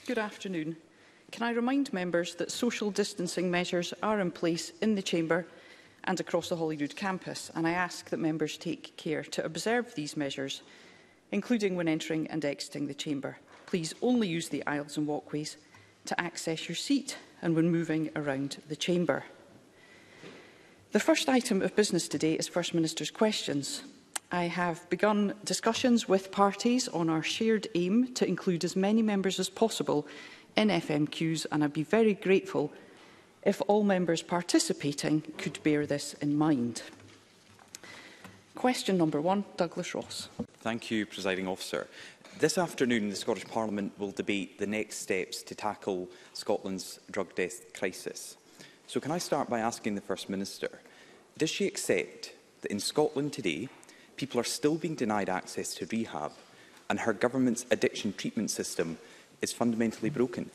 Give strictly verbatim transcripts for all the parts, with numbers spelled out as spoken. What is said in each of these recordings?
Good afternoon. Can I remind members that social distancing measures are in place in the Chamber and across the Holyrood campus, and I ask that members take care to observe these measures, including when entering and exiting the Chamber. Please only use the aisles and walkways to access your seat and when moving around the Chamber. The first item of business today is First Minister's questions. I have begun discussions with parties on our shared aim to include as many members as possible in F M Qs, and I'd be very grateful if all members participating could bear this in mind. Question number one, Douglas Ross. Thank you, Presiding Officer. This afternoon, the Scottish Parliament will debate the next steps to tackle Scotland's drug death crisis. So can I start by asking the First Minister, does she accept that in Scotland today, people are still being denied access to rehab and her government's addiction treatment system is fundamentally broken?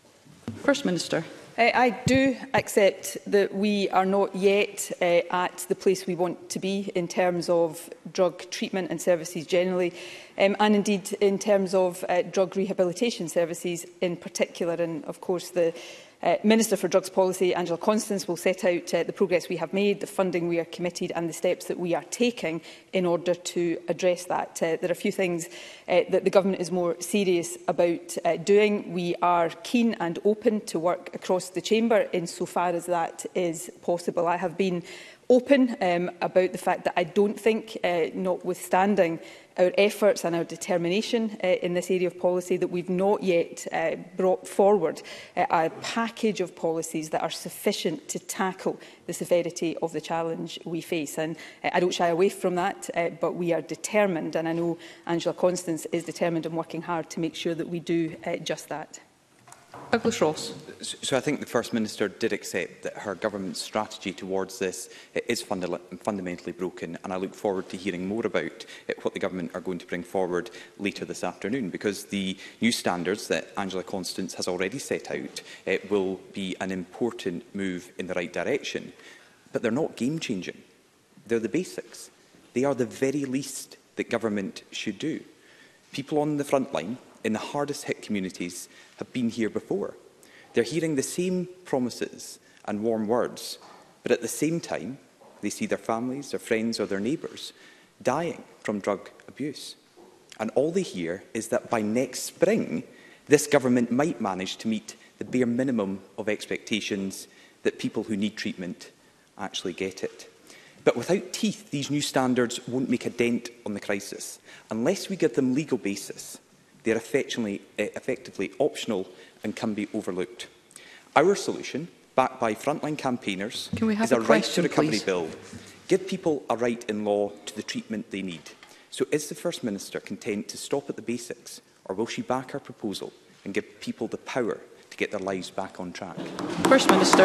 First Minister. Uh, I do accept that we are not yet uh, at the place we want to be in terms of drug treatment and services generally, um, and indeed in terms of uh, drug rehabilitation services in particular. And of course the Uh, Minister for Drugs Policy, Angela Constance, will set out uh, the progress we have made, the funding we are committed and the steps that we are taking in order to address that. Uh, there are a few things uh, that the Government is more serious about uh, doing. We are keen and open to work across the Chamber insofar as that is possible. I have been open um, about the fact that I don't think, uh, notwithstanding our efforts and our determination uh, in this area of policy, that we've not yet uh, brought forward uh, a package of policies that are sufficient to tackle the severity of the challenge we face. And uh, I don't shy away from that, uh, but we are determined, and I know Angela Constance is determined and working hard to make sure that we do uh, just that. Douglas Ross. So I think the First Minister did accept that her government's strategy towards this is funda fundamentally broken, and I look forward to hearing more about what the government are going to bring forward later this afternoon, because the new standards that Angela Constance has already set out uh, will be an important move in the right direction. But they're not game-changing. They're the basics. They are the very least that government should do. People on the front line in the hardest hit communities have been here before. They're hearing the same promises and warm words, but at the same time, they see their families, their friends or their neighbours dying from drug abuse. And all they hear is that by next spring, this government might manage to meet the bare minimum of expectations that people who need treatment actually get it. But without teeth, these new standards won't make a dent on the crisis. Unless we give them legal basis, they are effectively, uh, effectively optional and can be overlooked. Our solution, backed by frontline campaigners, is a, a right to recovery please? bill. Give people a right in law to the treatment they need. So is the First Minister content to stop at the basics, or will she back our proposal and give people the power to get their lives back on track? First Minister.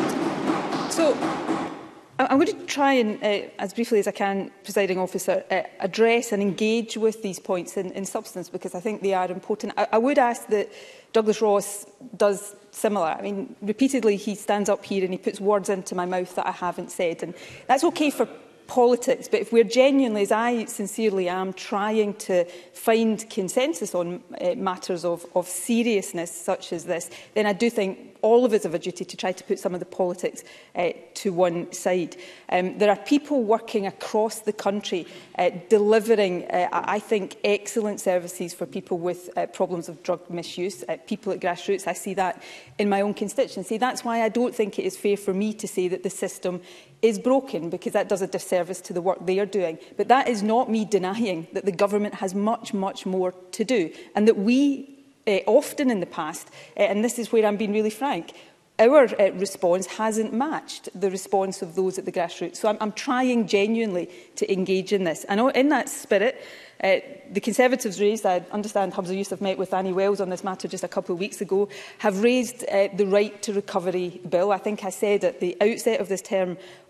So, I'm going to try and, uh, as briefly as I can, Presiding Officer, uh, address and engage with these points in, in substance, because I think they are important. I, I would ask that Douglas Ross does similar. I mean, repeatedly he stands up here and he puts words into my mouth that I haven't said, and that's okay for politics, but if we're genuinely, as I sincerely am, trying to find consensus on uh, matters of, of seriousness such as this, then I do think all of us have a duty to try to put some of the politics uh, to one side. Um, there are people working across the country uh, delivering, uh, I think, excellent services for people with uh, problems of drug misuse, uh, people at grassroots. I see that in my own constituency. That's why I don't think it is fair for me to say that the system is broken, because that does a disservice to the work they are doing. But that is not me denying that the government has much, much more to do, and that we Uh, often in the past, uh, and this is where I'm being really frank, our uh, response hasn't matched the response of those at the grassroots. So I'm, I'm trying genuinely to engage in this. And in that spirit, uh, the Conservatives raised, I understand Hubs of Youth have met with Annie Wells on this matter just a couple of weeks ago, have raised uh, the right to recovery bill. I think I said at the outset of this term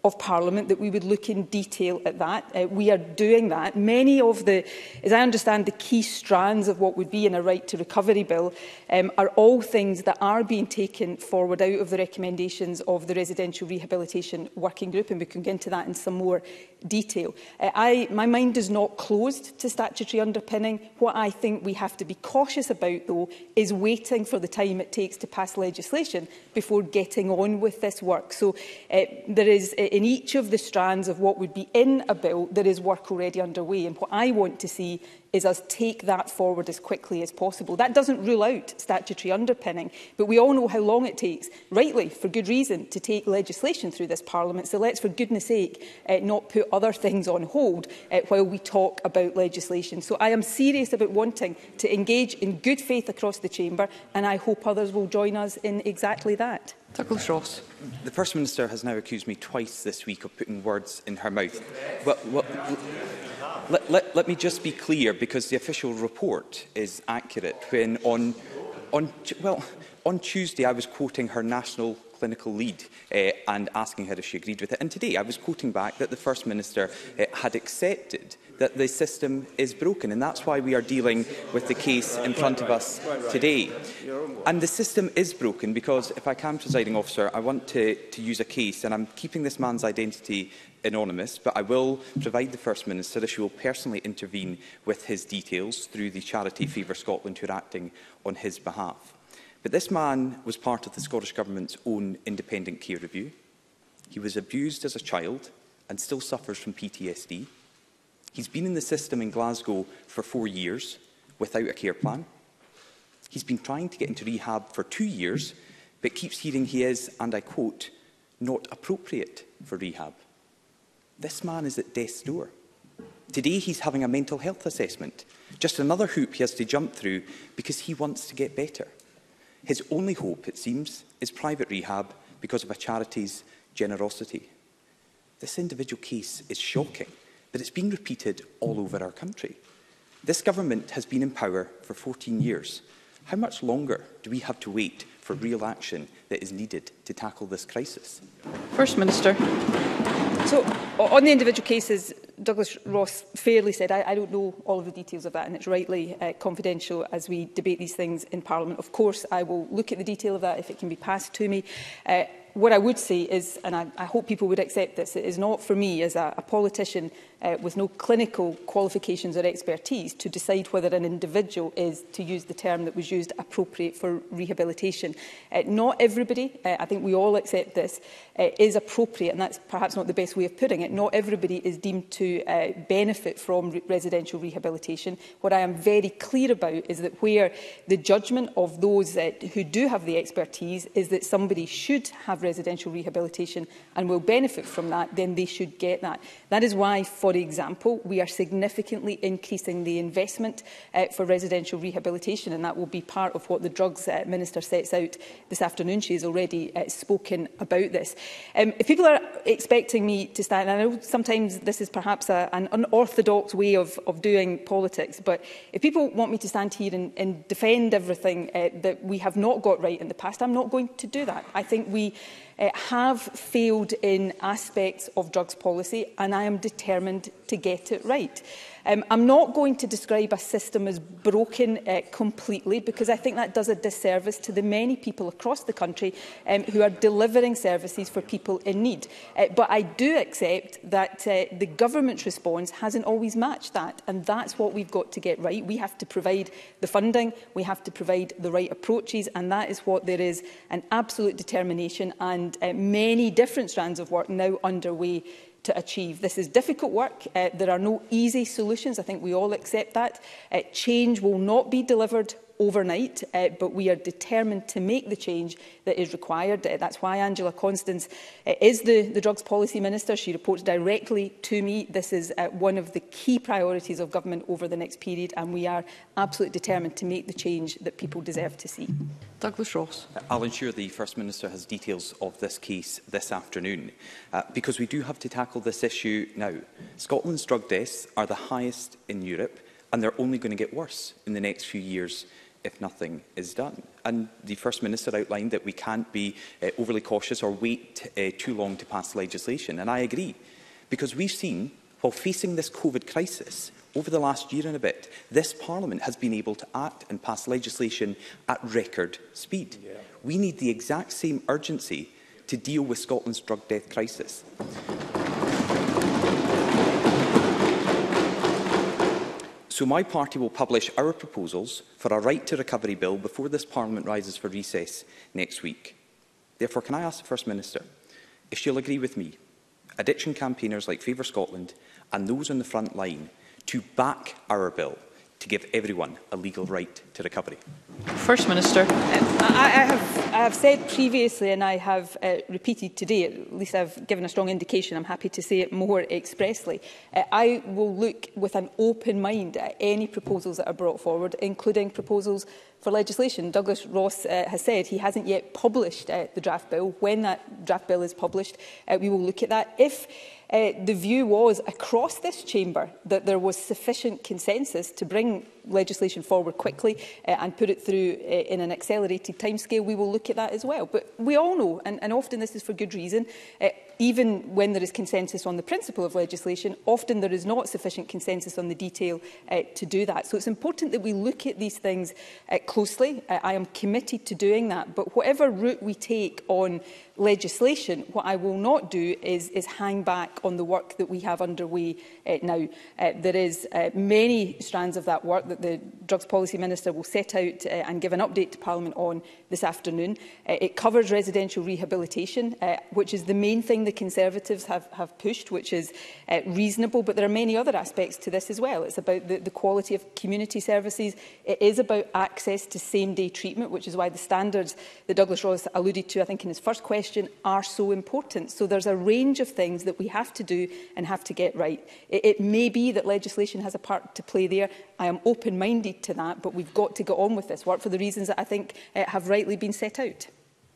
of Parliament that we would look in detail at that. Uh, we are doing that. Many of the, as I understand, the key strands of what would be in a right to recovery bill um, are all things that are being taken forward out of the recommendations of the Residential Rehabilitation Working Group, and we can get into that in some more detail. Uh, I, my mind is not closed to statutory underpinning. What I think we have to be cautious about, though, is waiting for the time it takes to pass legislation before getting on with this work. So uh, there is, uh, in each of the strands of what would be in a bill, there is work already underway. And what I want to see is us take that forward as quickly as possible. That doesn't rule out statutory underpinning, but we all know how long it takes, rightly, for good reason, to take legislation through this Parliament. So let's, for goodness sake, uh, not put other things on hold uh, while we talk about legislation. So I am serious about wanting to engage in good faith across the chamber, and I hope others will join us in exactly that. Douglas Ross. The First Minister has now accused me twice this week of putting words in her mouth. Well, well, let, let, let me just be clear, because the official report is accurate. When on, on, well, on Tuesday I was quoting her national clinical lead uh, and asking her if she agreed with it. And today I was quoting back that the First Minister uh, had accepted that the system is broken, and that's why we are dealing with the case in front of us today. And the system is broken because, if I can, Presiding Officer, I want to, to use a case, and I'm keeping this man's identity anonymous, but I will provide the First Minister that she will personally intervene with his details through the charity Favour Scotland, who are acting on his behalf. But this man was part of the Scottish Government's own independent care review. He was abused as a child and still suffers from P T S D. He's been in the system in Glasgow for four years without a care plan. He's been trying to get into rehab for two years, but keeps hearing he is, and I quote, not appropriate for rehab. This man is at death's door. Today he's having a mental health assessment, just another hoop he has to jump through because he wants to get better. His only hope, it seems, is private rehab because of a charity's generosity. This individual case is shocking, but it's being repeated all over our country. This government has been in power for fourteen years. How much longer do we have to wait for real action that is needed to tackle this crisis? First Minister. So, on the individual cases, Douglas Ross fairly said, I, I don't know all of the details of that, and it's rightly uh, confidential as we debate these things in Parliament. Of course, I will look at the detail of that if it can be passed to me. Uh, what I would say is, and I, I hope people would accept this, it is not for me as a, a politician uh, with no clinical qualifications or expertise to decide whether an individual is, to use the term that was used, appropriate for rehabilitation. Uh, not everybody, uh, I think we all accept this, uh, is appropriate, and that's perhaps not the best way of putting it. Not everybody is deemed to uh, benefit from re residential rehabilitation. What I am very clear about is that where the judgment of those uh, who do have the expertise is that somebody should have residential rehabilitation and will benefit from that, then they should get that. That is why, for example, we are significantly increasing the investment uh, for residential rehabilitation, and that will be part of what the Drugs uh, Minister sets out this afternoon. She has already uh, spoken about this. Um, if people are expecting me to stand, and I know sometimes this is perhaps a, an unorthodox way of, of doing politics, but if people want me to stand here and, and defend everything uh, that we have not got right in the past, I'm not going to do that. I think we Uh, have failed in aspects of drugs policy, and I am determined to get it right. Um, I'm not going to describe a system as broken uh, completely, because I think that does a disservice to the many people across the country um, who are delivering services for people in need. Uh, but I do accept that uh, the government's response hasn't always matched that, and that's what we've got to get right. We have to provide the funding, we have to provide the right approaches, and that is what there is an absolute determination and uh, many different strands of work now underway to achieve. This is difficult work. Uh, there are no easy solutions. I think we all accept that. Uh, change will not be delivered overnight, uh, but we are determined to make the change that is required. Uh, that's why Angela Constance uh, is the, the Drugs Policy Minister. She reports directly to me. This is uh, one of the key priorities of government over the next period, and we are absolutely determined to make the change that people deserve to see. Douglas Ross. I'll ensure the First Minister has details of this case this afternoon, uh, because we do have to tackle this issue now. Scotland's drug deaths are the highest in Europe, and they're only going to get worse in the next few years if nothing is done. And the First Minister outlined that we can't be uh, overly cautious or wait uh, too long to pass legislation. And I agree, because we've seen, while facing this COVID crisis, over the last year and a bit, this Parliament has been able to act and pass legislation at record speed. Yeah. We need the exact same urgency to deal with Scotland's drug death crisis. So my party will publish our proposals for a right to recovery bill before this Parliament rises for recess next week. Therefore, can I ask the First Minister if she'll agree with me, addiction campaigners like Favour Scotland and those on the front line, to back our bill to give everyone a legal right to recovery? First Minister. Um, I, I, have, I have said previously, and I have uh, repeated today, at least I've given a strong indication, I'm happy to say it more expressly. Uh, I will look with an open mind at any proposals that are brought forward, including proposals for legislation. Douglas Ross uh, has said he hasn't yet published uh, the draft bill. When that draft bill is published, uh, we will look at that. If Uh, the view was across this chamber that there was sufficient consensus to bring legislation forward quickly uh, and put it through uh, in an accelerated timescale, we will look at that as well. But we all know, and, and often this is for good reason, uh, even when there is consensus on the principle of legislation, often there is not sufficient consensus on the detail uh, to do that. So it's important that we look at these things uh, closely. Uh, I am committed to doing that. But whatever route we take on legislation, what I will not do is, is hang back on the work that we have underway uh, now. Uh, there is uh, many strands of that work that the Drugs Policy Minister will set out uh, and give an update to Parliament on this afternoon. Uh, it covers residential rehabilitation, uh, which is the main thing the Conservatives have, have pushed, which is uh, reasonable, but there are many other aspects to this as well. It's about the, the quality of community services. It is about access to same-day treatment, which is why the standards that Douglas Ross alluded to, I think, in his first question, are so important. So there's a range of things that we have to do and have to get right. It, it may be that legislation has a part to play there. I am open-minded to that, but we've got to get on with this work for the reasons that I think uh, have rightly been set out.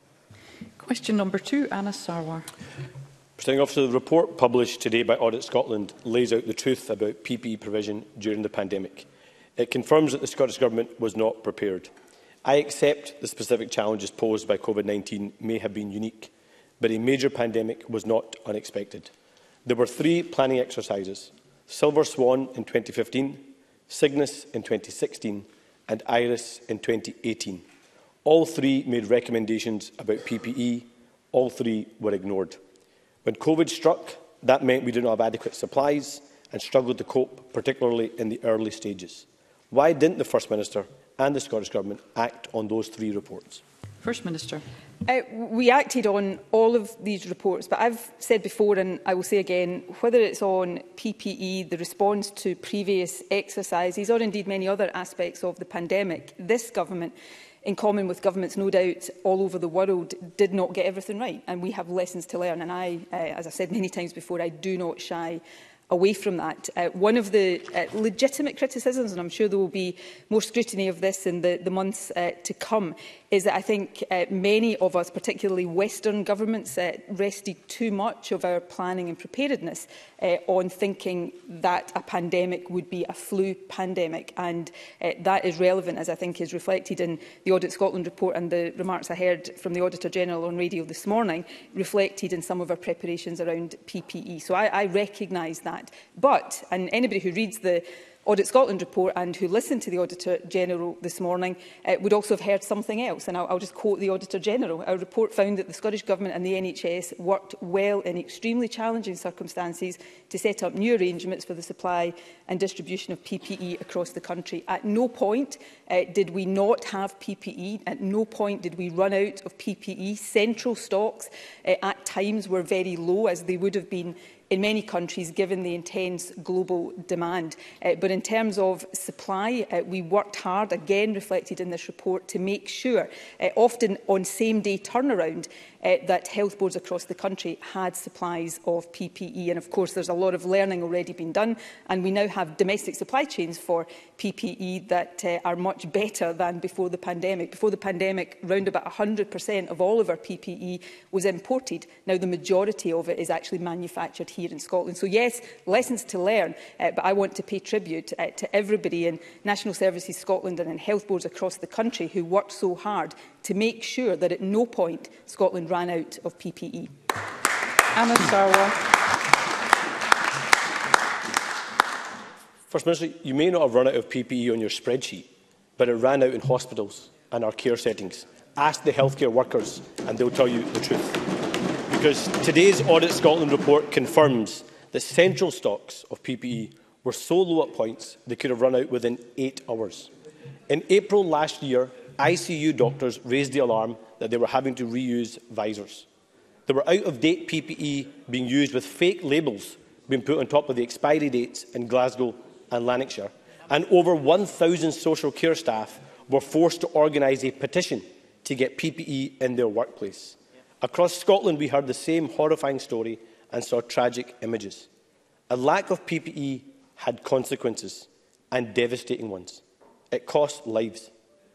Question number two, Anna Sarwar. Presiding Officer, the report published today by Audit Scotland lays out the truth about P P E provision during the pandemic. It confirms that the Scottish Government was not prepared. I accept the specific challenges posed by COVID nineteen may have been unique, but a major pandemic was not unexpected. There were three planning exercises: Silver Swan in twenty fifteen, Cygnus in twenty sixteen and Iris in twenty eighteen. All three made recommendations about P P E. All three were ignored. When COVID struck, that meant we did not have adequate supplies and struggled to cope, particularly in the early stages. Why didn't the First Minister and the Scottish Government act on those three reports? First Minister. Uh, we acted on all of these reports, but I've said before, and I will say again, whether it's on P P E, the response to previous exercises, or indeed many other aspects of the pandemic, this government, in common with governments no doubt all over the world, did not get everything right. And we have lessons to learn. And I, uh, as I've said many times before, I do not shy away from that. Uh, one of the uh, legitimate criticisms, and I'm sure there will be more scrutiny of this in the, the months uh, to come, is that I think uh, many of us, particularly Western governments, uh, rested too much of our planning and preparedness uh, on thinking that a pandemic would be a flu pandemic. And uh, that is relevant, as I think is reflected in the Audit Scotland report and the remarks I heard from the Auditor General on radio this morning, reflected in some of our preparations around P P E. So I, I recognise that. But, and anybody who reads the Audit Scotland report and who listened to the Auditor General this morning uh, would also have heard something else. And I'll, I'll just quote the Auditor General. Our report found that the Scottish Government and the N H S worked well in extremely challenging circumstances to set up new arrangements for the supply and distribution of P P E across the country. At no point uh, did we not have P P E. At no point did we run out of P P E. Central stocks uh, at times were very low, as they would have been in many countries, given the intense global demand. Uh, but in terms of supply, uh, we worked hard, again reflected in this report, to make sure, uh, often on same-day turnaround, uh, that health boards across the country had supplies of P P E. And of course, there's a lot of learning already been done, and we now have domestic supply chains for P P E that uh, are much better than before the pandemic. Before the pandemic, around about one hundred percent of all of our P P E was imported. Now, the majority of it is actually manufactured here in Scotland. So yes, lessons to learn, uh, but I want to pay tribute uh, to everybody in National Services Scotland and in health boards across the country who worked so hard to make sure that at no point Scotland ran out of P P E. Anna Sarwar. First Minister, you may not have run out of P P E on your spreadsheet, but it ran out in hospitals and our care settings. Ask the healthcare workers and they'll tell you the truth. Because today's Audit Scotland report confirms that central stocks of P P E were so low at points they could have run out within eight hours. In April last year, I C U doctors raised the alarm that they were having to reuse visors. There were out-of-date P P E being used with fake labels being put on top of the expiry dates in Glasgow and Lanarkshire, and over one thousand social care staff were forced to organise a petition to get P P E in their workplace. Across Scotland, we heard the same horrifying story and saw tragic images. A lack of P P E had consequences, and devastating ones. It cost lives.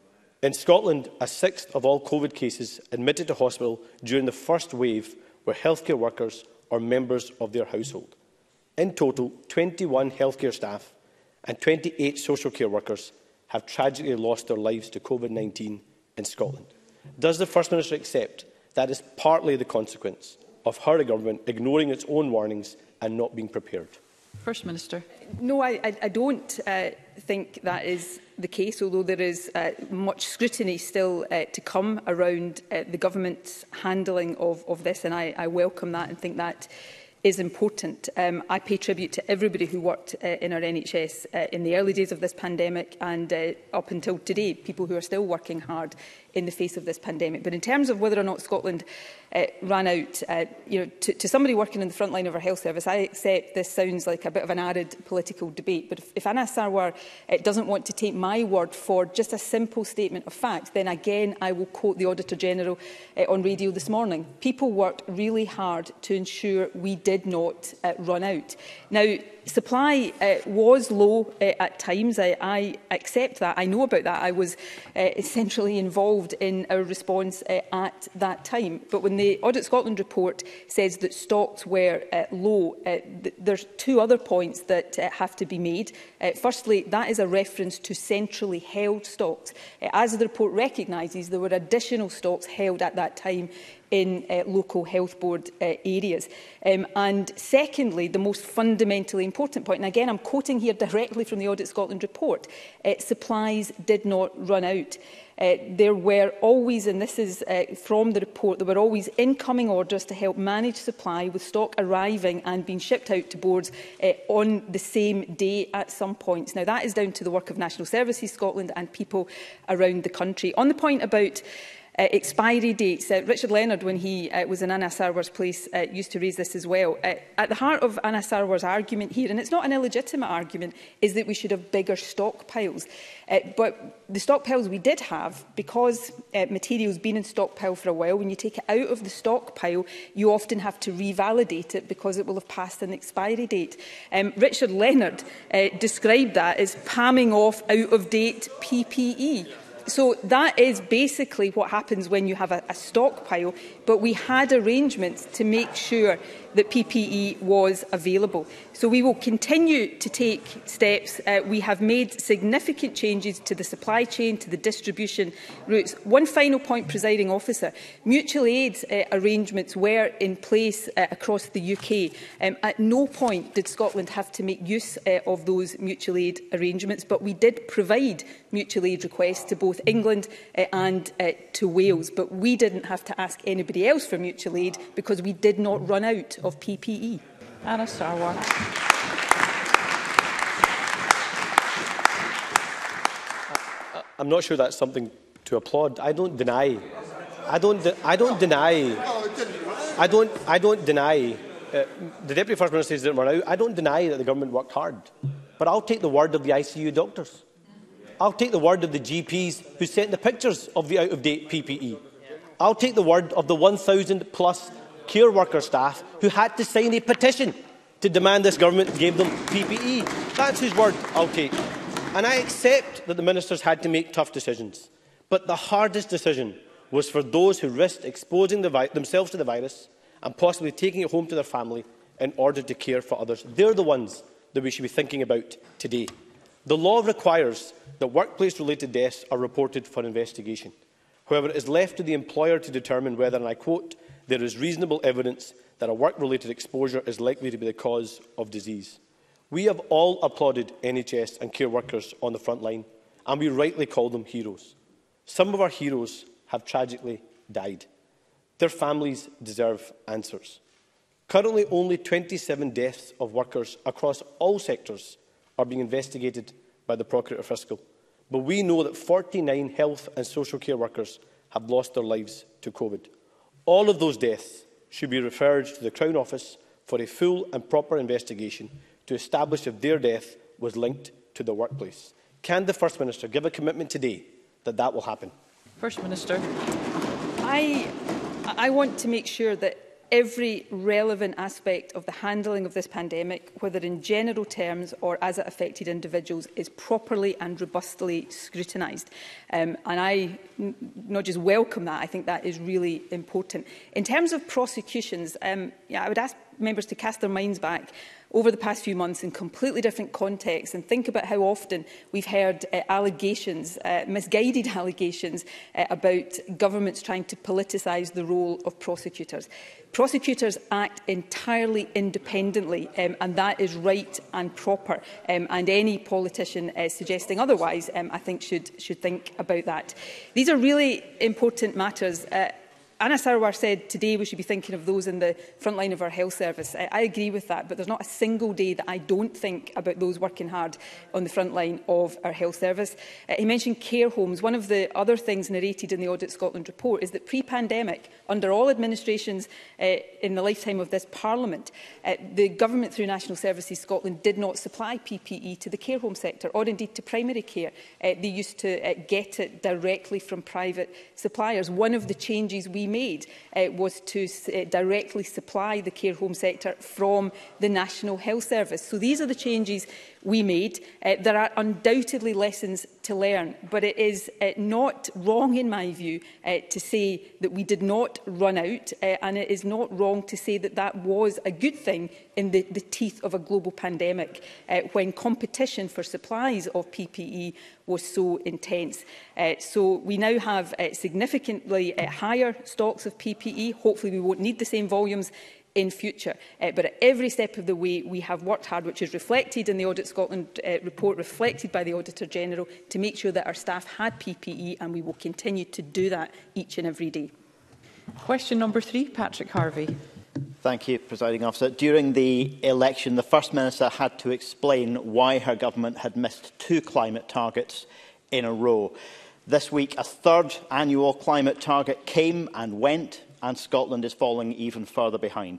In Scotland, a sixth of all COVID cases admitted to hospital during the first wave were healthcare workers or members of their household. In total, twenty-one healthcare staff and twenty-eight social care workers have tragically lost their lives to COVID nineteen in Scotland. Does the First Minister accept that is partly the consequence of her government ignoring its own warnings and not being prepared? First Minister. No, I, I, I don't uh, think that is the case, although there is uh, much scrutiny still uh, to come around uh, the government's handling of, of this, and I, I welcome that and think that is important. Um, I pay tribute to everybody who worked uh, in our N H S uh, in the early days of this pandemic and uh, up until today, people who are still working hard in the face of this pandemic. But in terms of whether or not Scotland uh, ran out, uh, you know, to, to somebody working in the front line of our health service, I accept this sounds like a bit of an arid political debate. But if, if Anna Sarwar uh, doesn't want to take my word for just a simple statement of fact, then again I will quote the Auditor General uh, on radio this morning. People worked really hard to ensure we did not uh, run out. Now, supply uh, was low uh, at times. I, I accept that. I know about that. I was uh, essentially involved in our response uh, at that time. But when the Audit Scotland report says that stocks were uh, low, uh, th there's two other points that uh, have to be made. Uh, firstly, that is a reference to centrally held stocks. Uh, as the report recognises, there were additional stocks held at that time in uh, local health board uh, areas. Um, and secondly, the most fundamentally important point, and again I'm quoting here directly from the Audit Scotland report, uh, supplies did not run out. Uh, there were always, and this is uh, from the report, there were always incoming orders to help manage supply, with stock arriving and being shipped out to boards uh, on the same day at some points. Now that is down to the work of National Services Scotland and people around the country. On the point about Uh, expiry dates. Uh, Richard Leonard, when he uh, was in Anna Sarwar's place, uh, used to raise this as well. Uh, at the heart of Anna Sarwar's argument here, and it's not an illegitimate argument, is that we should have bigger stockpiles. Uh, but the stockpiles we did have, because uh, material's been in stockpile for a while, when you take it out of the stockpile, you often have to revalidate it because it will have passed an expiry date. Um, Richard Leonard uh, described that as palming off out-of-date P P E. So that is basically what happens when you have a, a stockpile, but we had arrangements to make sure that P P E was available. So we will continue to take steps. Uh, we have made significant changes to the supply chain, to the distribution routes. One final point, Presiding Officer. Mutual aid uh, arrangements were in place uh, across the U K. Um, at no point did Scotland have to make use uh, of those mutual aid arrangements, but we did provide mutual aid requests to both England uh, and uh, to Wales. But we didn't have to ask anybody else for mutual aid because we did not run out of P P E. Anna Sarwar. I'm not sure that's something to applaud. I don't deny. I don't. De I don't deny. I don't. I don't deny. Uh, the Deputy First Minister says didn't run out. I don't deny that the government worked hard, but I'll take the word of the I C U doctors. I'll take the word of the G Ps who sent the pictures of the out-of-date P P E. I'll take the word of the one thousand plus care worker staff who had to sign a petition to demand this government gave them P P E. That's whose word I'll take. And I accept that the ministers had to make tough decisions. But the hardest decision was for those who risked exposing the themselves to the virus and possibly taking it home to their family in order to care for others. They're the ones that we should be thinking about today. The law requires that workplace-related deaths are reported for investigation. However, it is left to the employer to determine whether, and I quote, there is reasonable evidence that a work-related exposure is likely to be the cause of disease. We have all applauded N H S and care workers on the front line, and we rightly call them heroes. Some of our heroes have tragically died. Their families deserve answers. Currently, only twenty-seven deaths of workers across all sectors are being investigated by the Procurator Fiscal. But we know that forty-nine health and social care workers have lost their lives to COVID. All of those deaths should be referred to the Crown Office for a full and proper investigation to establish if their death was linked to the workplace. Can the First Minister give a commitment today that that will happen? First Minister. I, I want to make sure that every relevant aspect of the handling of this pandemic, whether in general terms or as it affected individuals, is properly and robustly scrutinised. Um, and I n not just welcome that, I think that is really important. In terms of prosecutions, um, yeah, I would ask members to cast their minds back over the past few months in completely different contexts and think about how often we've heard uh, allegations, uh, misguided allegations uh, about governments trying to politicise the role of prosecutors. Prosecutors act entirely independently, um, and that is right and proper. Um, and any politician uh, suggesting otherwise, um, I think, should, should think about that. These are really important matters. Uh, Anna Sarawar said today we should be thinking of those in the front line of our health service. I, I agree with that, but there's not a single day that I don't think about those working hard on the front line of our health service. Uh, he mentioned care homes. One of the other things narrated in the Audit Scotland report is that pre-pandemic, under all administrations uh, in the lifetime of this Parliament, uh, the government through National Services Scotland did not supply P P E to the care home sector or indeed to primary care. Uh, they used to uh, get it directly from private suppliers. One of the changes we made uh, was to uh, directly supply the care home sector from the National Health Service. So these are the changes we made. Uh, there are undoubtedly lessons to learn, but it is uh, not wrong, in my view, uh, to say that we did not run out, uh, and it is not wrong to say that that was a good thing in the, the teeth of a global pandemic, uh, when competition for supplies of P P E was so intense. Uh, so we now have uh, significantly uh, higher stocks of P P E. Hopefully we won't need the same volumes in future. Uh, but at every step of the way, we have worked hard, which is reflected in the Audit Scotland uh, report, reflected by the Auditor-General, to make sure that our staff had P P E, and we will continue to do that each and every day. Question number three, Patrick Harvey. Thank you, Presiding Officer. During the election, the First Minister had to explain why her government had missed two climate targets in a row. This week, a third annual climate target came and went, and Scotland is falling even further behind.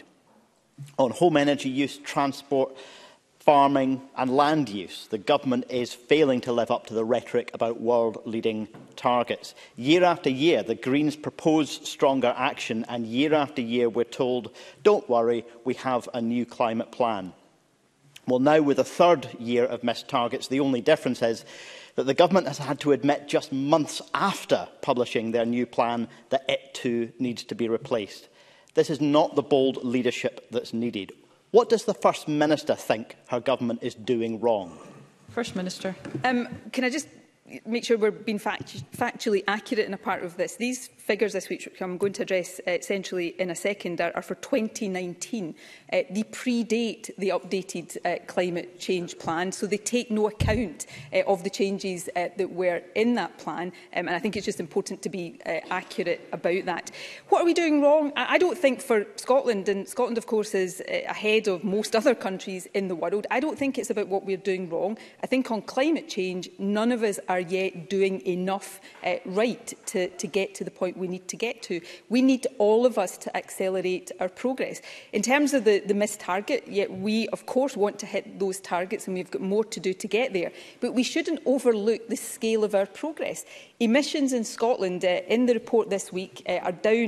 On home energy use, transport, farming and land use, the government is failing to live up to the rhetoric about world-leading targets. Year after year, the Greens propose stronger action, and year after year we're told, don't worry, we have a new climate plan. Well, now with a third year of missed targets, the only difference is that the government has had to admit just months after publishing their new plan that it too needs to be replaced. This is not the bold leadership that's needed. What does the First Minister think her government is doing wrong? First Minister. Um, can I just make sure we're being fact factually accurate in a part of this? These figures this week, which I'm going to address uh, essentially in a second, are, are for twenty nineteen. Uh, they predate the updated uh, climate change plan, so they take no account uh, of the changes uh, that were in that plan, um, and I think it's just important to be uh, accurate about that. What are we doing wrong? I, I don't think for Scotland, and Scotland of course is uh, ahead of most other countries in the world, I don't think it's about what we're doing wrong. I think on climate change, none of us are yet doing enough uh, right to, to get to the point we need to get to. We need all of us to accelerate our progress. In terms of the, the missed target, yet we of course want to hit those targets, and we've got more to do to get there. But we shouldn't overlook the scale of our progress. Emissions in Scotland, uh, in the report this week, uh, are down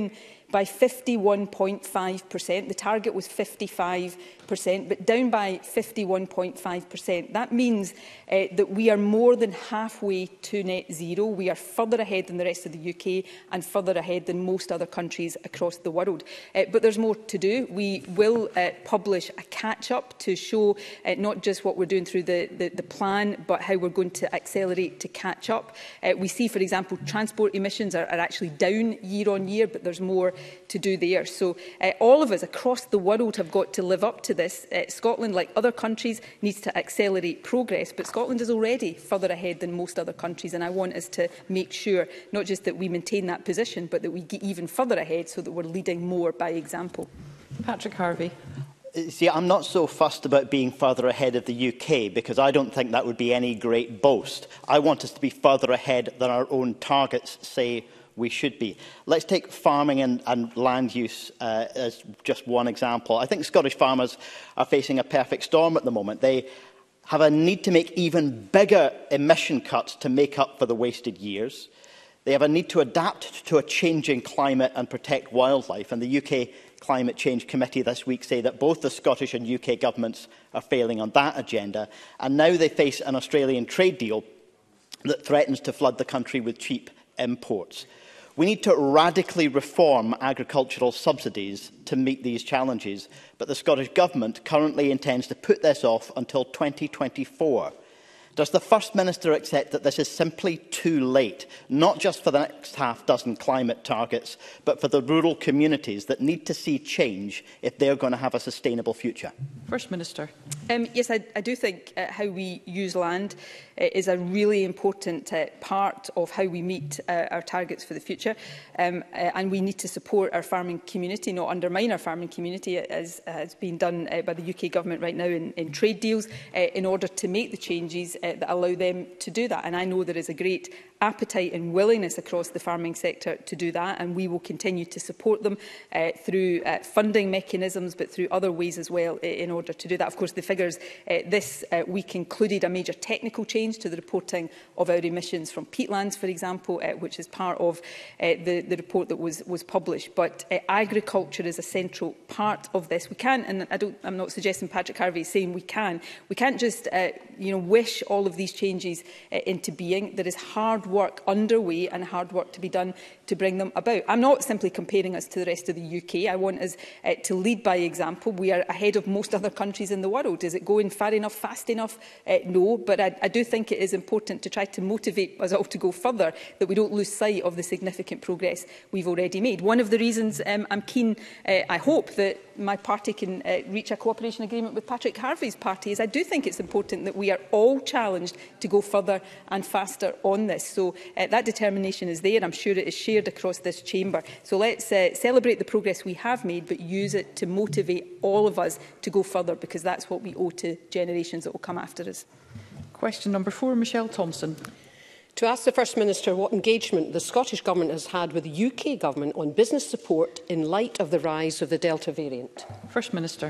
by fifty-one point five percent. The target was fifty-five percent, but down by fifty-one point five percent. That means uh, that we are more than halfway to net zero. We are further ahead than the rest of the U K and further ahead than most other countries across the world. Uh, but there's more to do. We will uh, publish a catch-up to show uh, not just what we're doing through the, the, the plan, but how we're going to accelerate to catch up. Uh, we see, for example, transport emissions are, are actually down year on year, but there's more to do there. So uh, all of us across the world have got to live up to this. Uh, Scotland, like other countries, needs to accelerate progress, but Scotland is already further ahead than most other countries, and I want us to make sure not just that we maintain that position, but that we get even further ahead so that we're leading more by example. Patrick Harvey. See, I'm not so fussed about being further ahead of the U K because I don't think that would be any great boast. I want us to be further ahead than our own targets say we should be. Let's take farming and, and land use uh, as just one example. I think Scottish farmers are facing a perfect storm at the moment. They have a need to make even bigger emission cuts to make up for the wasted years. They have a need to adapt to a changing climate and protect wildlife. And the U K Climate Change Committee this week say that both the Scottish and U K governments are failing on that agenda. And now they face an Australian trade deal that threatens to flood the country with cheap imports. We need to radically reform agricultural subsidies to meet these challenges, but the Scottish Government currently intends to put this off until twenty twenty-four. Does the First Minister accept that this is simply too late, not just for the next half dozen climate targets, but for the rural communities that need to see change if they're going to have a sustainable future? First Minister. Um, yes, I, I do think uh, how we use land uh, is a really important uh, part of how we meet uh, our targets for the future. Um, uh, and we need to support our farming community, not undermine our farming community, as has been done uh, by the U K Government right now in, in trade deals, uh, in order to make the changes uh, that allow them to do that. And I know there is a great appetite and willingness across the farming sector to do that, and we will continue to support them uh, through uh, funding mechanisms, but through other ways as well uh, in order to do that. Of course, the figures uh, this uh, week included a major technical change to the reporting of our emissions from peatlands, for example, uh, which is part of uh, the, the report that was, was published. But uh, agriculture is a central part of this. We can't, and I don't, I'm not suggesting Patrick Harvey is saying we can, we can't just uh, you know, wish all of these changes uh, into being. There is hard work underway and hard work to be done to bring them about. I'm not simply comparing us to the rest of the U K. I want us uh, to lead by example. We are ahead of most other countries in the world. Is it going far enough, fast enough? Uh, no, but I, I do think it is important to try to motivate us all to go further, that we don't lose sight of the significant progress we've already made. One of the reasons um, I'm keen, uh, I hope, that my party can uh, reach a cooperation agreement with Patrick Harvey's party is I do think it's important that we are all challenged to go further and faster on this. So uh, that determination is there. I'm sure it is shared across this chamber. So let's uh, celebrate the progress we have made, but use it to motivate all of us to go further, because that's what we owe to generations that will come after us. Question number four, Michelle Thompson. To ask the First Minister what engagement the Scottish Government has had with the U K Government on business support in light of the rise of the Delta variant. First Minister.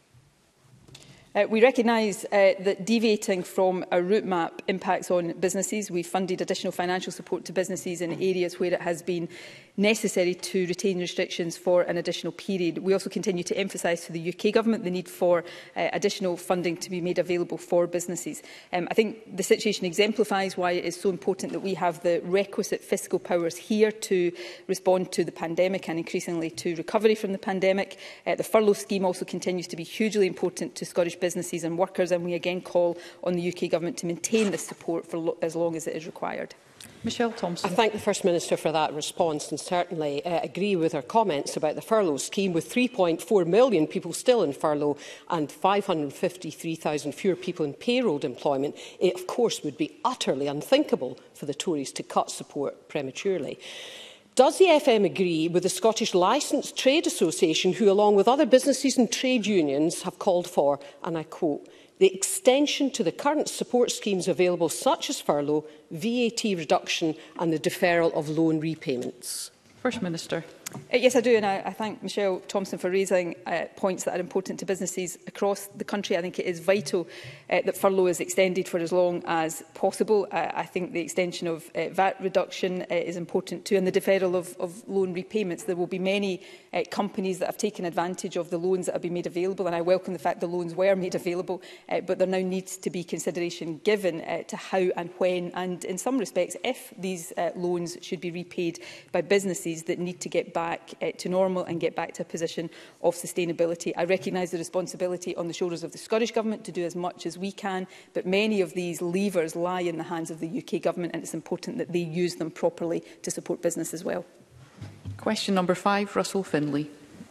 Uh, we recognise uh, that deviating from a route map impacts on businesses. We funded additional financial support to businesses in areas where it has been necessary to retain restrictions for an additional period. We also continue to emphasise to the U K Government the need for uh, additional funding to be made available for businesses. Um, I think the situation exemplifies why it is so important that we have the requisite fiscal powers here to respond to the pandemic and increasingly to recovery from the pandemic. Uh, the furlough scheme also continues to be hugely important to Scottish businesses and workers, and we again call on the U K Government to maintain this support for lo as long as it is required. Michelle Thompson. I thank the First Minister for that response and certainly uh, agree with her comments about the furlough scheme. With three point four million people still in furlough and five hundred and fifty-three thousand fewer people in payroll employment, it of course would be utterly unthinkable for the Tories to cut support prematurely. Does the F M agree with the Scottish Licensed Trade Association, who along with other businesses and trade unions have called for, and I quote, the extension to the current support schemes available, such as furlough, V A T reduction and the deferral of loan repayments? First Minister. Uh, yes, I do, and I, I thank Michelle Thompson for raising uh, points that are important to businesses across the country. I think it is vital uh, that furlough is extended for as long as possible. Uh, I think the extension of uh, V A T reduction uh, is important too, and the deferral of, of loan repayments. There will be many uh, companies that have taken advantage of the loans that have been made available, and I welcome the fact the loans were made available, uh, but there now needs to be consideration given uh, to how and when, and in some respects, if these uh, loans should be repaid by businesses that need to get back uh, to normal and get back to a position of sustainability. I recognise the responsibility on the shoulders of the Scottish Government to do as much as we can, but many of these levers lie in the hands of the U K Government, and it's important that they use them properly to support business as well. Question number five, Russell Finlay.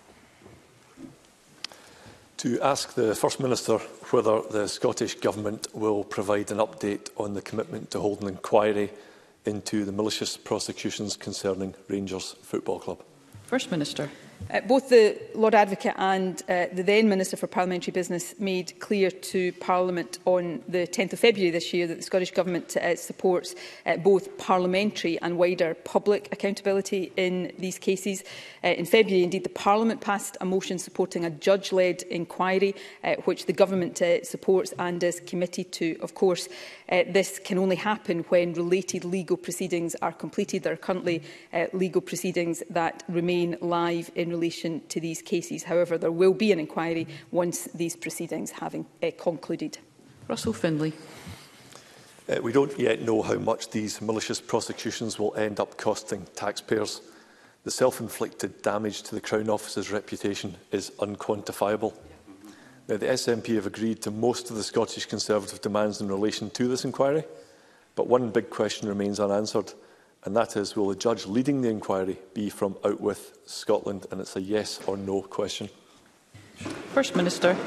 To ask the First Minister whether the Scottish Government will provide an update on the commitment to hold an inquiry into the malicious prosecutions concerning Rangers Football Club. First Minister. Uh, both the Lord Advocate and uh, the then Minister for Parliamentary Business made clear to Parliament on the tenth of February this year that the Scottish Government uh, supports uh, both parliamentary and wider public accountability in these cases. Uh, in February, indeed, the Parliament passed a motion supporting a judge-led inquiry, uh, which the Government uh, supports and is committed to. Of course, uh, this can only happen when related legal proceedings are completed. There are currently uh, legal proceedings that remain live in relation to these cases. However, there will be an inquiry once these proceedings have uh, concluded. Russell Finlay. Uh, we don't yet know how much these malicious prosecutions will end up costing taxpayers. The self-inflicted damage to the Crown Office's reputation is unquantifiable. Now, the S N P have agreed to most of the Scottish Conservative demands in relation to this inquiry, but one big question remains unanswered, and that is, will the judge leading the inquiry be from out with Scotland? And it's a yes or no question. First Minister.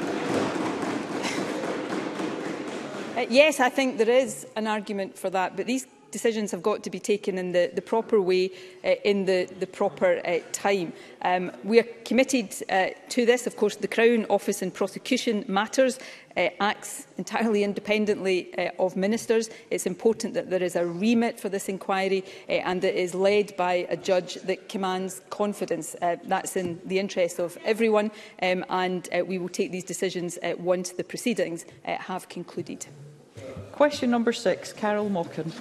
Uh, yes, I think there is an argument for that, but these decisions have got to be taken in the, the proper way, uh, in the, the proper uh, time. Um, we are committed uh, to this. Of course, the Crown Office in prosecution matters uh, acts entirely independently uh, of ministers. It's important that there is a remit for this inquiry uh, and that it is led by a judge that commands confidence. Uh, that's in the interest of everyone, um, and uh, we will take these decisions uh, once the proceedings uh, have concluded. Question number six, Carol Mockin.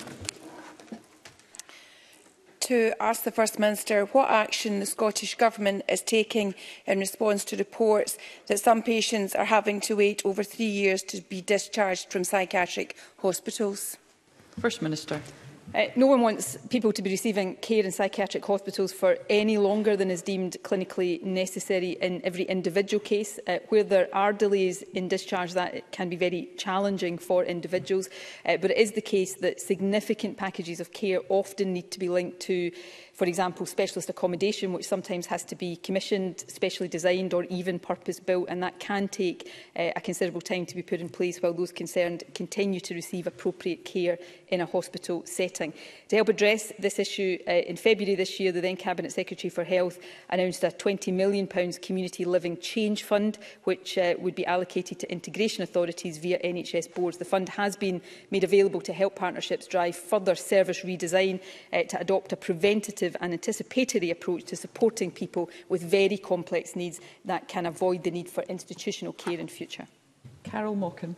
To ask the First Minister what action the Scottish Government is taking in response to reports that some patients are having to wait over three years to be discharged from psychiatric hospitals. First Minister. Uh, no one wants people to be receiving care in psychiatric hospitals for any longer than is deemed clinically necessary in every individual case. Uh, where there are delays in discharge, that it can be very challenging for individuals, uh, but it is the case that significant packages of care often need to be linked to, for example, specialist accommodation, which sometimes has to be commissioned, specially designed or even purpose-built, and that can take uh, a considerable time to be put in place while those concerned continue to receive appropriate care in a hospital setting. To help address this issue, uh, in February this year, the then Cabinet Secretary for Health announced a twenty million pounds Community Living Change Fund, which uh, would be allocated to integration authorities via N H S boards. The fund has been made available to help partnerships drive further service redesign, uh, to adopt a preventative and anticipatory approach to supporting people with very complex needs that can avoid the need for institutional care in future. Carol Mockin.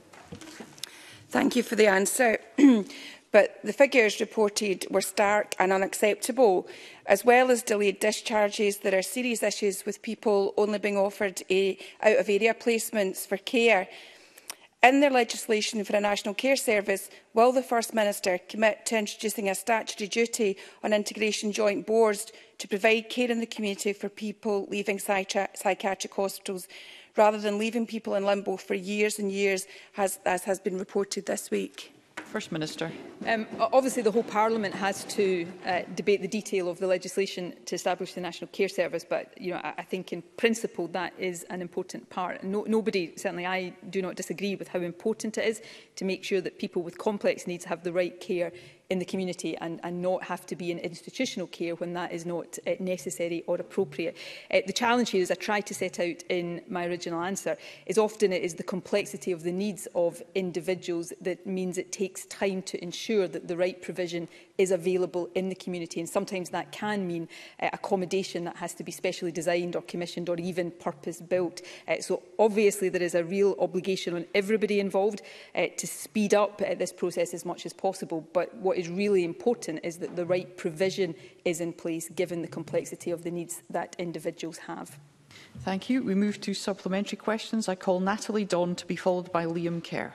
Thank you for the answer. But the figures reported were stark and unacceptable. As well as delayed discharges, there are serious issues with people only being offered out-of-area placements for care. In their legislation for a national care service, will the First Minister commit to introducing a statutory duty on integration joint boards to provide care in the community for people leaving psychi psychiatric hospitals, rather than leaving people in limbo for years and years, as, as has been reported this week? First Minister. Um, obviously, the whole Parliament has to uh, debate the detail of the legislation to establish the National Care Service, but you know, I, I think in principle that is an important part. No, nobody, certainly I, do not disagree with how important it is to make sure that people with complex needs have the right care in the community and, and not have to be in institutional care when that is not uh, necessary or appropriate. Uh, the challenge here, as I tried to set out in my original answer, is often it is the complexity of the needs of individuals that means it takes takes time to ensure that the right provision is available in the community, and sometimes that can mean uh, accommodation that has to be specially designed or commissioned or even purpose-built. Uh, so obviously there is a real obligation on everybody involved uh, to speed up uh, this process as much as possible, but what is really important is that the right provision is in place given the complexity of the needs that individuals have. Thank you. We move to supplementary questions. I call Natalie Dawn to be followed by Liam Kerr.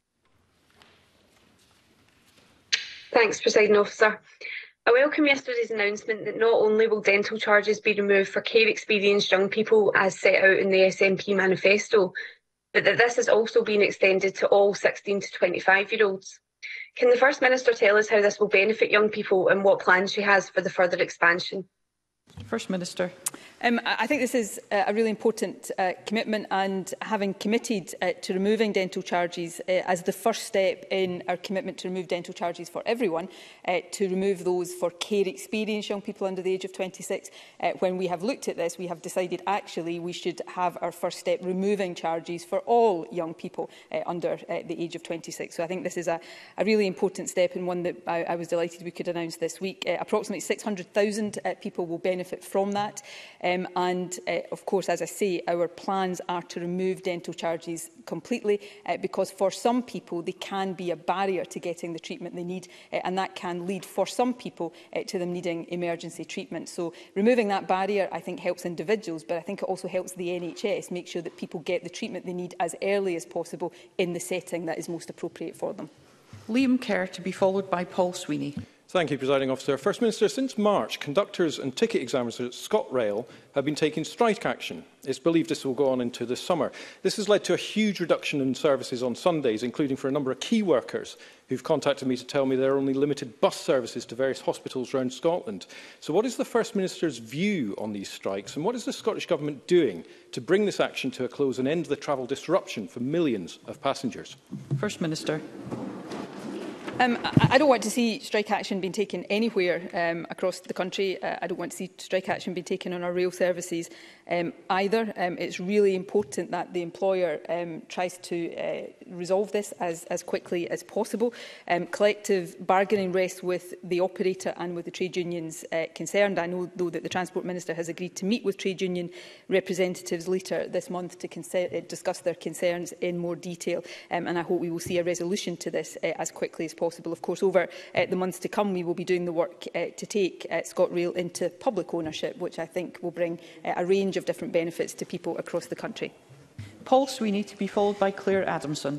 Thanks, Presiding Officer. I welcome yesterday's announcement that not only will dental charges be removed for care-experienced young people as set out in the S N P manifesto, but that this has also been extended to all sixteen to twenty-five-year-olds. Can the First Minister tell us how this will benefit young people and what plans she has for the further expansion? First Minister. Um, I think this is a really important uh, commitment, and having committed uh, to removing dental charges uh, as the first step in our commitment to remove dental charges for everyone, uh, to remove those for care-experienced young people under the age of twenty-six. Uh, when we have looked at this, we have decided actually we should have our first step removing charges for all young people uh, under uh, the age of twenty-six. So I think this is a, a really important step, and one that I, I was delighted we could announce this week. Uh, approximately six hundred thousand uh, people will benefit from that. Um, and, uh, of course, as I say, our plans are to remove dental charges completely uh, because for some people they can be a barrier to getting the treatment they need, uh, and that can lead for some people uh, to them needing emergency treatment. So removing that barrier, I think, helps individuals, but I think it also helps the N H S make sure that people get the treatment they need as early as possible in the setting that is most appropriate for them. Liam Kerr to be followed by Paul Sweeney. Thank you, Presiding Officer. First Minister, since March, conductors and ticket examiners at ScotRail have been taking strike action. It's believed this will go on into the summer. This has led to a huge reduction in services on Sundays, including for a number of key workers who've contacted me to tell me there are only limited bus services to various hospitals around Scotland. So what is the First Minister's view on these strikes, and what is the Scottish Government doing to bring this action to a close and end the travel disruption for millions of passengers? First Minister. Um, I don't want to see strike action being taken anywhere um, across the country. Uh, I don't want to see strike action being taken on our rail services um, either. Um, it's really important that the employer um, tries to uh, resolve this as, as quickly as possible. Um, collective bargaining rests with the operator and with the trade unions uh, concerned. I know, though, that the Transport Minister has agreed to meet with trade union representatives later this month to uh, discuss their concerns in more detail, um, and I hope we will see a resolution to this uh, as quickly as possible. Possible. Of course, over uh, the months to come, we will be doing the work uh, to take uh, ScotRail into public ownership, which I think will bring uh, a range of different benefits to people across the country. Paul Sweeney to be followed by Claire Adamson.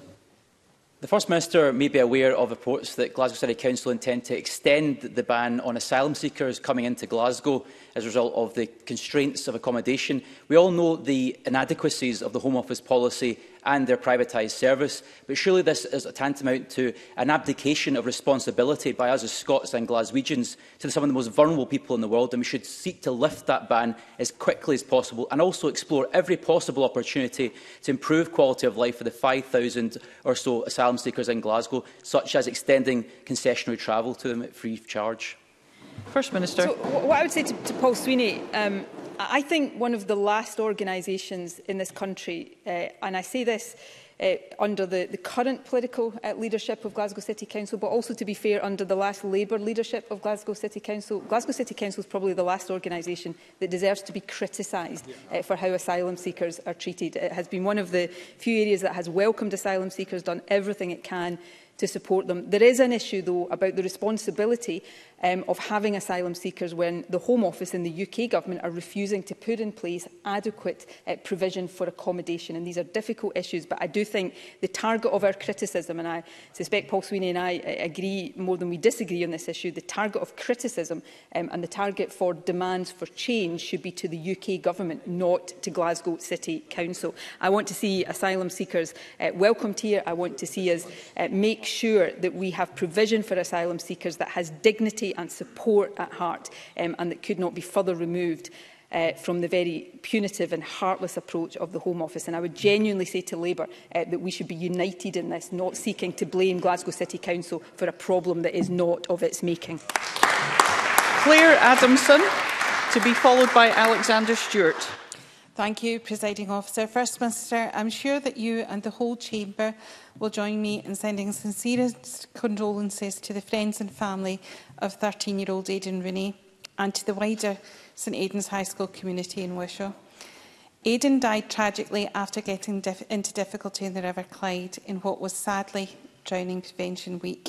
The First Minister may be aware of reports that Glasgow City Council intend to extend the ban on asylum seekers coming into Glasgow as a result of the constraints of accommodation. We all know the inadequacies of the Home Office policy and their privatised service, but surely this is a tantamount to an abdication of responsibility by us as Scots and Glaswegians to some of the most vulnerable people in the world, and we should seek to lift that ban as quickly as possible and also explore every possible opportunity to improve quality of life for the five thousand or so asylum seekers in Glasgow, such as extending concessionary travel to them at free of charge. First Minister. So, what I would say to, to Paul Sweeney, um, I think one of the last organisations in this country, uh, and I say this uh, under the, the current political uh, leadership of Glasgow City Council, but also, to be fair, under the last Labour leadership of Glasgow City Council. Glasgow City Council is probably the last organisation that deserves to be criticised uh, for how asylum seekers are treated. It has been one of the few areas that has welcomed asylum seekers, done everything it can to support them. There is an issue, though, about the responsibility um, of having asylum seekers when the Home Office and the U K Government are refusing to put in place adequate uh, provision for accommodation. And these are difficult issues, but I do think the target of our criticism, and I suspect Paul Sweeney and I uh, agree more than we disagree on this issue, the target of criticism um, and the target for demands for change should be to the U K Government, not to Glasgow City Council. I want to see asylum seekers uh, welcomed here. I want to see us uh, make sure that we have provision for asylum seekers that has dignity and support at heart, um, and that could not be further removed uh, from the very punitive and heartless approach of the Home Office. And I would genuinely say to Labour uh, that we should be united in this, not seeking to blame Glasgow City Council for a problem that is not of its making. Claire Adamson to be followed by Alexander Stewart. Thank you, Presiding Officer. First Minister, I'm sure that you and the whole Chamber will join me in sending sincerest condolences to the friends and family of thirteen-year-old Aidan Rooney and to the wider St Aidan's High School community in Wishaw. Aidan died tragically after getting dif into difficulty in the River Clyde in what was sadly Drowning Prevention Week.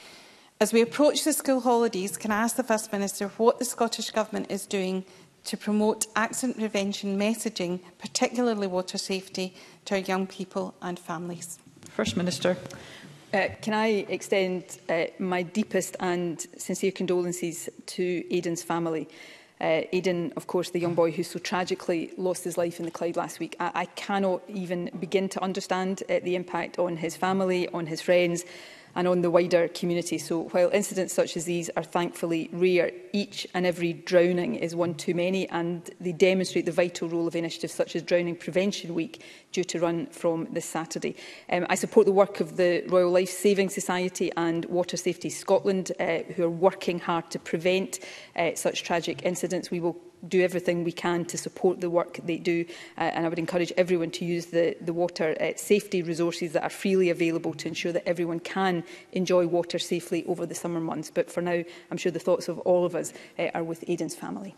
As we approach the school holidays, can I ask the First Minister what the Scottish Government is doing to promote accident prevention messaging, particularly water safety, to our young people and families? First Minister. Uh, can I extend uh, my deepest and sincere condolences to Aidan's family? Uh, Aidan, of course, the young boy who so tragically lost his life in the Clyde last week. I, I cannot even begin to understand uh, the impact on his family, on his friends, and on the wider community. So while incidents such as these are thankfully rare, each and every drowning is one too many, and they demonstrate the vital role of initiatives such as Drowning Prevention Week, due to run from this Saturday. Um, I support the work of the Royal Life Saving Society and Water Safety Scotland, uh, who are working hard to prevent uh, such tragic incidents. We will do everything we can to support the work they do, uh, and I would encourage everyone to use the, the water uh, safety resources that are freely available to ensure that everyone can enjoy water safely over the summer months. But for now, I'm sure the thoughts of all of us uh, are with Aidan's family.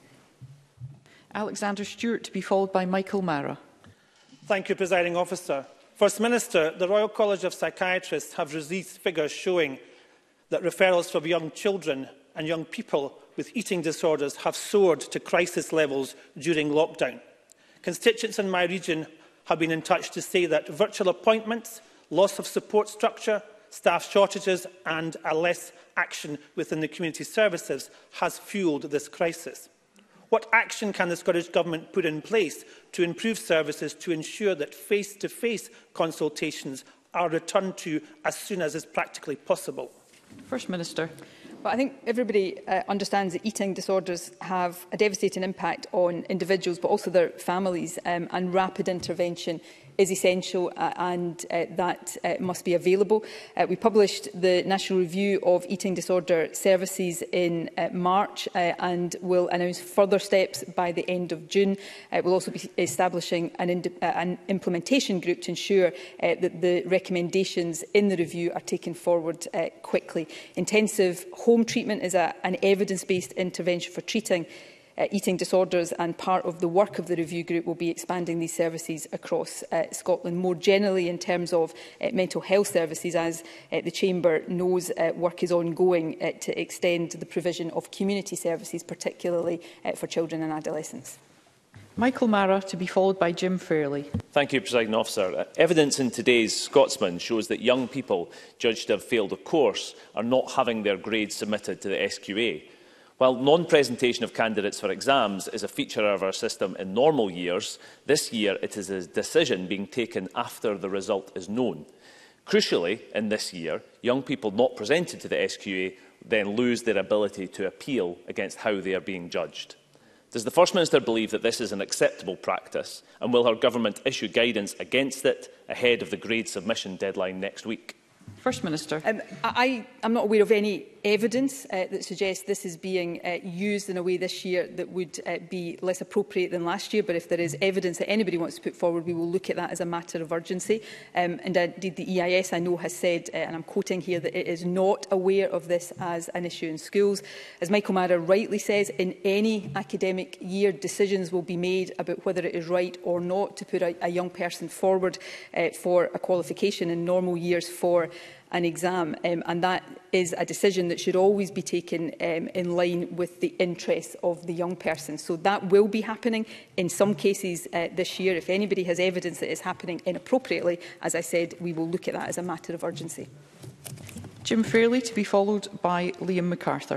Alexander Stewart, to be followed by Michael Mara. Thank you, Presiding Officer. First Minister, the Royal College of Psychiatrists have released figures showing that referrals for young children and young people with eating disorders have soared to crisis levels during lockdown. Constituents in my region have been in touch to say that virtual appointments, loss of support structure, staff shortages and a less action within the community services has fuelled this crisis. What action can the Scottish Government put in place to improve services to ensure that face-to-face consultations are returned to as soon as is practically possible? First Minister. But I think everybody uh, understands that eating disorders have a devastating impact on individuals, but also their families, um, and rapid intervention is essential, uh, and uh, that uh, must be available. Uh, we published the National Review of Eating Disorder Services in uh, March uh, and will announce further steps by the end of June. Uh, we'll also be establishing an, uh, an implementation group to ensure uh, that the recommendations in the review are taken forward uh, quickly. Intensive home treatment is a, an evidence-based intervention for treating Uh, eating disorders, and part of the work of the review group will be expanding these services across uh, Scotland. More generally, in terms of uh, mental health services, as uh, the Chamber knows, uh, work is ongoing uh, to extend the provision of community services, particularly uh, for children and adolescents. Michael Mara, to be followed by Jim Fairley. Thank you, Presiding Officer. Uh, evidence in today's Scotsman shows that young people judged to have failed a course are not having their grades submitted to the S Q A. While non-presentation of candidates for exams is a feature of our system in normal years, this year it is a decision being taken after the result is known. Crucially, in this year, young people not presented to the S Q A then lose their ability to appeal against how they are being judged. Does the First Minister believe that this is an acceptable practice, and will her government issue guidance against it ahead of the grade submission deadline next week? First Minister. Um, I am not aware of any evidence uh, that suggests this is being uh, used in a way this year that would uh, be less appropriate than last year. But if there is evidence that anybody wants to put forward, we will look at that as a matter of urgency. Um, and indeed, the E I S, I know, has said, uh, and I'm quoting here, that it is not aware of this as an issue in schools. As Michael Mara rightly says, in any academic year, decisions will be made about whether it is right or not to put a, a young person forward uh, for a qualification in normal years for an exam, um, and that is a decision that should always be taken um, in line with the interests of the young person. So that will be happening in some cases uh, this year. If anybody has evidence that it's happening inappropriately, as I said, we will look at that as a matter of urgency. Jim Fairley, to be followed by Liam MacArthur.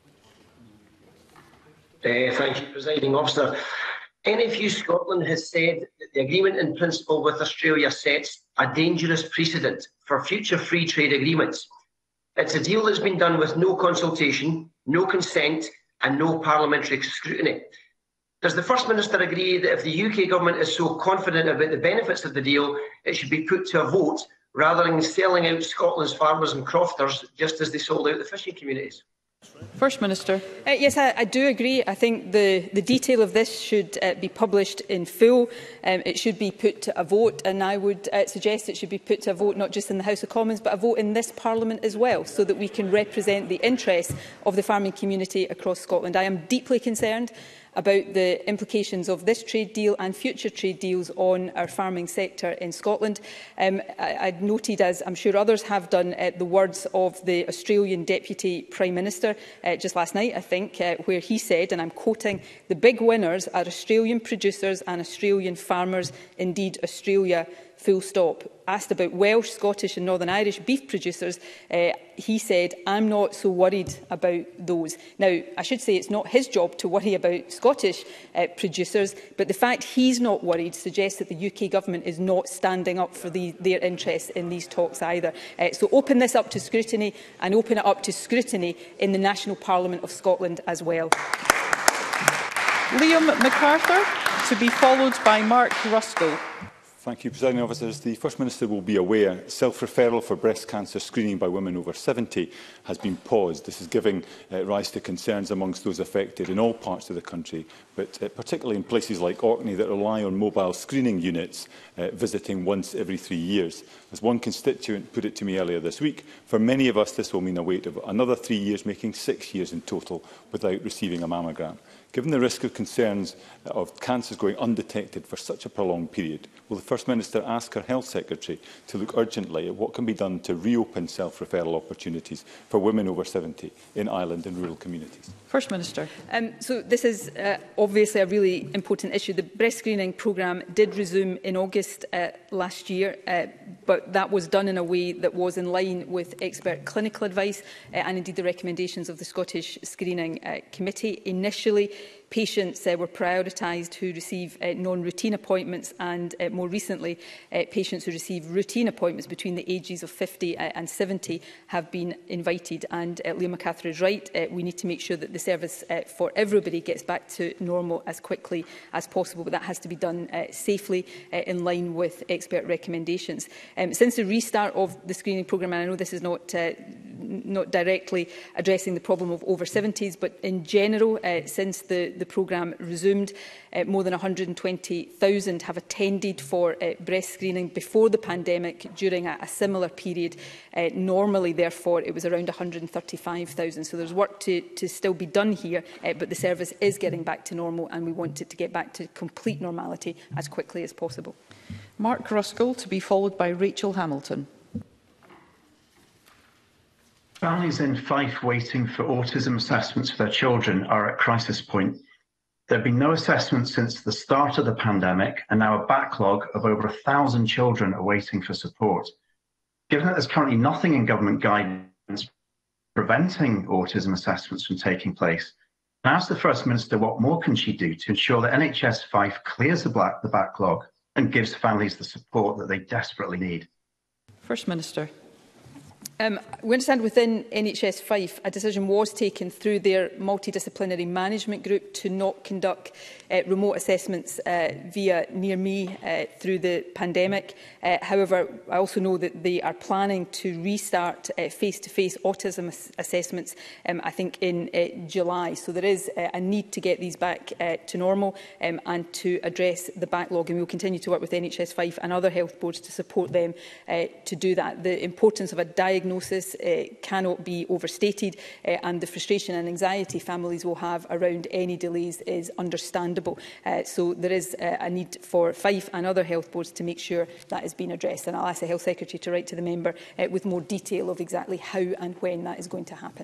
Uh, thank you, Presiding Officer. N F U Scotland has said that the agreement in principle with Australia sets a dangerous precedent for future free trade agreements. It's a deal that's been done with no consultation, no consent and no parliamentary scrutiny. Does the First Minister agree that if the U K Government is so confident about the benefits of the deal, it should be put to a vote rather than selling out Scotland's farmers and crofters just as they sold out the fishing communities? First Minister. Uh, yes, I, I do agree. I think the, the detail of this should uh, be published in full. Um, it should be put to a vote, and I would uh, suggest it should be put to a vote not just in the House of Commons, but a vote in this Parliament as well, so that we can represent the interests of the farming community across Scotland. I am deeply concerned about the implications of this trade deal and future trade deals on our farming sector in Scotland. Um, I, I noted, as I'm sure others have done, uh, the words of the Australian Deputy Prime Minister uh, just last night, I think, uh, where he said, and I'm quoting, "The big winners are Australian producers and Australian farmers, indeed Australia, full stop." Asked about Welsh, Scottish and Northern Irish beef producers, uh, he said, "I'm not so worried about those." Now, I should say it's not his job to worry about Scottish uh, producers, but the fact he's not worried suggests that the U K Government is not standing up for the, their interests in these talks either. Uh, so open this up to scrutiny, and open it up to scrutiny in the National Parliament of Scotland as well. Liam MacArthur, to be followed by Mark Ruskell. Thank you, Presiding Officers. The First Minister will be aware self-referral for breast cancer screening by women over seventy has been paused. This is giving uh, rise to concerns amongst those affected in all parts of the country, but uh, particularly in places like Orkney that rely on mobile screening units uh, visiting once every three years. As one constituent put it to me earlier this week, for many of us this will mean a wait of another three years, making six years in total without receiving a mammogram. Given the risk of concerns of cancers going undetected for such a prolonged period, will the First Minister ask her Health Secretary to look urgently at what can be done to reopen self-referral opportunities for women over seventy in Ireland and rural communities? First Minister. Um, so this is uh, obviously a really important issue. The breast screening programme did resume in August uh, last year, uh, but that was done in a way that was in line with expert clinical advice uh, and indeed the recommendations of the Scottish Screening uh, Committee. Initially, patients uh, were prioritised who receive uh, non-routine appointments, and uh, more recently, uh, patients who receive routine appointments between the ages of fifty uh, and seventy have been invited. And uh, Liam MacArthur is right. Uh, we need to make sure that the service uh, for everybody gets back to normal as quickly as possible, but that has to be done uh, safely uh, in line with expert recommendations. Um, since the restart of the screening programme, and I know this is not uh, not directly addressing the problem of over seventies, but in general, uh, since the, the programme resumed, uh, more than one hundred and twenty thousand have attended for uh, breast screening before the pandemic during a, a similar period. Uh, normally, therefore, it was around one hundred and thirty-five thousand. So there's work to, to still be done here, uh, but the service is getting back to normal, and we want it to get back to complete normality as quickly as possible. Mark Ruskell, to be followed by Rachel Hamilton. Families in Fife waiting for autism assessments for their children are at crisis point. There have been no assessments since the start of the pandemic, and now a backlog of over a thousand children are waiting for support. Given that there's currently nothing in government guidance preventing autism assessments from taking place, I ask the First Minister what more can she do to ensure that N H S Fife clears the, black, the backlog and gives families the support that they desperately need. First Minister. Um, we understand within N H S Fife a decision was taken through their multidisciplinary management group to not conduct uh, remote assessments uh, via Near Me uh, through the pandemic. Uh, however, I also know that they are planning to restart uh, face-to-face autism ass assessments, um, I think, in uh, July. So there is uh, a need to get these back uh, to normal um, and to address the backlog. And we will continue to work with N H S Fife and other health boards to support them uh, to do that. The importance of a diagnosis Diagnosis uh, cannot be overstated, uh, and the frustration and anxiety families will have around any delays is understandable. Uh, so there is uh, a need for Fife and other health boards to make sure that is being addressed, and I'll ask the Health Secretary to write to the member uh, with more detail of exactly how and when that is going to happen.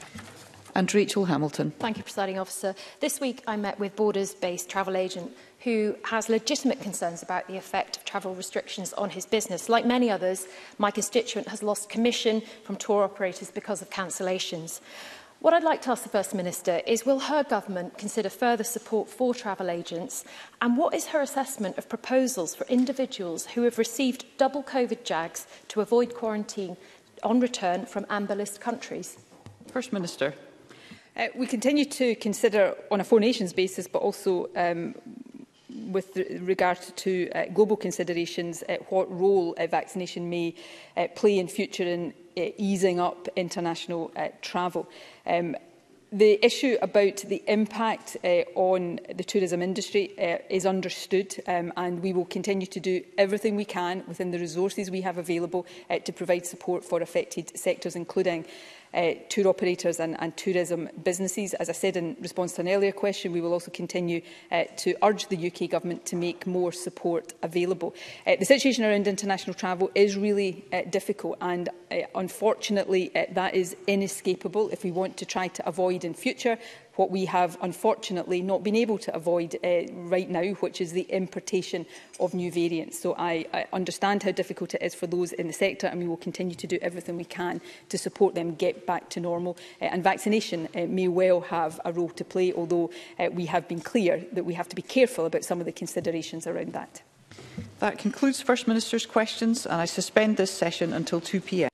And Rachel Hamilton. Thank you, Presiding Officer. This week I met with Borders-based travel agent who has legitimate concerns about the effect of travel restrictions on his business. Like many others, my constituent has lost commission from tour operators because of cancellations. What I'd like to ask the First Minister is, will her government consider further support for travel agents? And what is her assessment of proposals for individuals who have received double COVID jags to avoid quarantine on return from amber list countries? First Minister. Uh, we continue to consider on a Four Nations basis, but also um, with regard to uh, global considerations, uh, what role uh, vaccination may uh, play in future in uh, easing up international uh, travel. Um, The issue about the impact uh, on the tourism industry uh, is understood, um, and we will continue to do everything we can within the resources we have available uh, to provide support for affected sectors, including Uh, tour operators and, and tourism businesses. As I said in response to an earlier question, we will also continue uh, to urge the U K Government to make more support available. Uh, the situation around international travel is really uh, difficult, and uh, unfortunately uh, that is inescapable if we want to try to avoid in future what we have unfortunately not been able to avoid uh, right now, which is the importation of new variants. So I, I understand how difficult it is for those in the sector, and we will continue to do everything we can to support them get back to normal. Uh, and vaccination uh, may well have a role to play, although uh, we have been clear that we have to be careful about some of the considerations around that. That concludes First Minister's questions, and I suspend this session until two p m